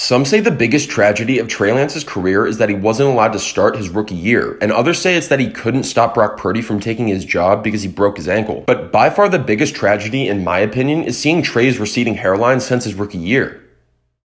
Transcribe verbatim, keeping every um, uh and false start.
Some say the biggest tragedy of Trey Lance's career is that he wasn't allowed to start his rookie year, and others say it's that he couldn't stop Brock Purdy from taking his job because he broke his ankle. But by far the biggest tragedy, in my opinion, is seeing Trey's receding hairline since his rookie year.